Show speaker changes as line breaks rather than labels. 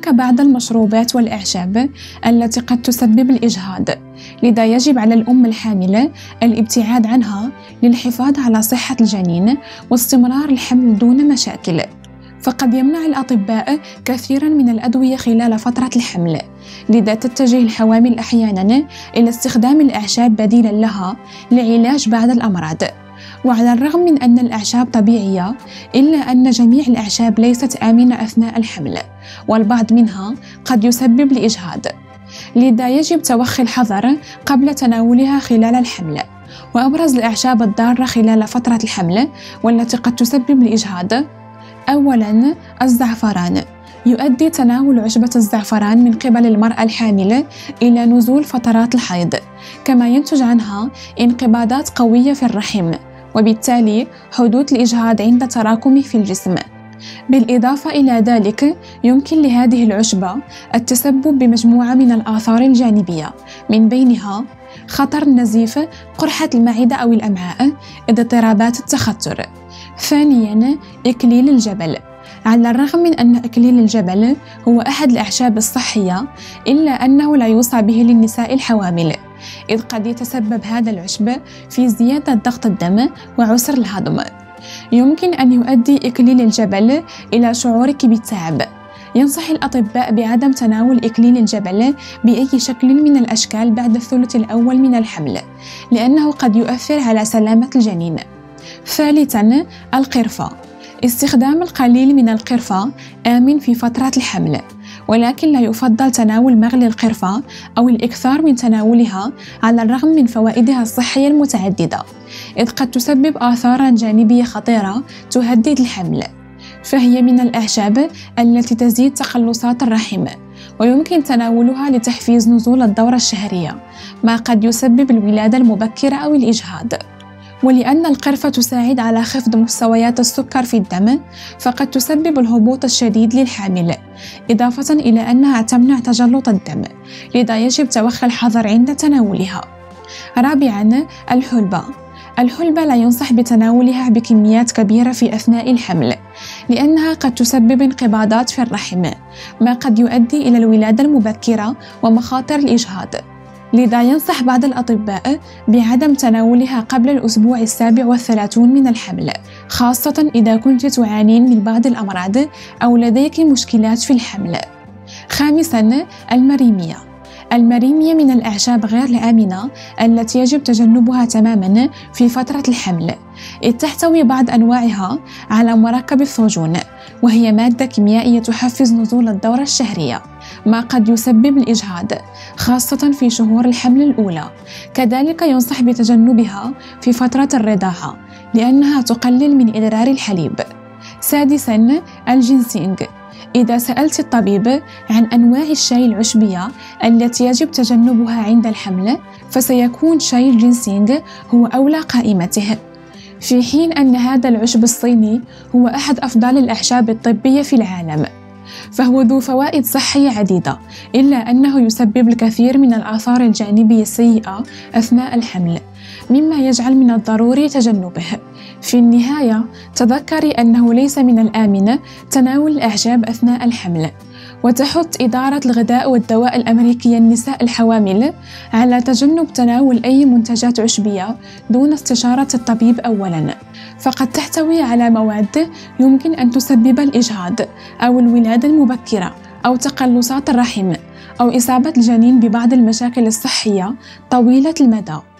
هناك بعض المشروبات والأعشاب التي قد تسبب الإجهاض، لذا يجب على الأم الحاملة الابتعاد عنها للحفاظ على صحة الجنين واستمرار الحمل دون مشاكل. فقد يمنع الأطباء كثيراً من الأدوية خلال فترة الحمل، لذا تتجه الحوامل أحياناً إلى استخدام الأعشاب بديلاً لها لعلاج بعض الأمراض. وعلى الرغم من أن الأعشاب طبيعية، إلا أن جميع الأعشاب ليست آمنة أثناء الحمل، والبعض منها قد يسبب الإجهاض، لذا يجب توخي الحذر قبل تناولها خلال الحمل. وأبرز الأعشاب الضارة خلال فترة الحمل والتي قد تسبب الإجهاض: أولاً الزعفران. يؤدي تناول عشبة الزعفران من قبل المرأة الحاملة إلى نزول فترات الحيض، كما ينتج عنها انقباضات قوية في الرحم، وبالتالي حدوث الإجهاض عند تراكمه في الجسم. بالإضافة إلى ذلك، يمكن لهذه العشبة التسبب بمجموعة من الآثار الجانبية، من بينها خطر النزيف، قرحة المعدة أو الأمعاء، اضطرابات التخثر. ثانياً إكليل الجبل. على الرغم من أن إكليل الجبل هو أحد الأعشاب الصحية، إلا أنه لا يوصى به للنساء الحوامل، إذ قد يتسبب هذا العشب في زيادة ضغط الدم وعسر الهضم. يمكن أن يؤدي إكليل الجبل إلى شعورك بالتعب. ينصح الأطباء بعدم تناول إكليل الجبل بأي شكل من الأشكال بعد الثلث الأول من الحمل، لأنه قد يؤثر على سلامة الجنين. ثالثاً القرفة. استخدام القليل من القرفة آمن في فترة الحمل، ولكن لا يفضل تناول مغلي القرفة أو الإكثار من تناولها على الرغم من فوائدها الصحية المتعددة، إذ قد تسبب آثاراً جانبية خطيرة تهدد الحمل. فهي من الأعشاب التي تزيد تقلصات الرحم، ويمكن تناولها لتحفيز نزول الدورة الشهرية، ما قد يسبب الولادة المبكرة أو الإجهاض. ولأن القرفة تساعد على خفض مستويات السكر في الدم، فقد تسبب الهبوط الشديد للحامل، إضافة إلى أنها تمنع تجلط الدم، لذا يجب توخي الحذر عند تناولها. رابعاً الحلبة. الحلبة لا ينصح بتناولها بكميات كبيرة في أثناء الحمل، لأنها قد تسبب انقباضات في الرحم، ما قد يؤدي إلى الولادة المبكرة ومخاطر الإجهاض. لذا ينصح بعض الأطباء بعدم تناولها قبل الأسبوع 37 من الحمل، خاصة إذا كنت تعانين من بعض الأمراض أو لديك مشكلات في الحمل. خامساً المريمية. المريمية من الأعشاب غير الآمنة التي يجب تجنبها تماماً في فترة الحمل، إذ تحتوي بعض أنواعها على مركب الثوجون، وهي مادة كيميائية تحفز نزول الدورة الشهرية، ما قد يسبب الإجهاض، خاصة في شهور الحمل الأولى. كذلك ينصح بتجنبها في فترة الرضاعة، لأنها تقلل من إدرار الحليب. سادساً الجنسينج. إذا سألت الطبيب عن أنواع الشاي العشبية التي يجب تجنبها عند الحمل، فسيكون شاي الجنسينج هو أولى قائمته، في حين أن هذا العشب الصيني هو أحد أفضل الأعشاب الطبية في العالم، فهو ذو فوائد صحية عديدة، إلا أنه يسبب الكثير من الآثار الجانبية السيئة أثناء الحمل، مما يجعل من الضروري تجنبه. في النهاية، تذكري أنه ليس من الآمن تناول الأعشاب أثناء الحمل، وتحث إدارة الغذاء والدواء الأمريكية النساء الحوامل على تجنب تناول أي منتجات عشبية دون استشارة الطبيب أولاً، فقد تحتوي على مواد يمكن أن تسبب الإجهاض أو الولادة المبكرة أو تقلصات الرحم أو إصابة الجنين ببعض المشاكل الصحية طويلة المدى.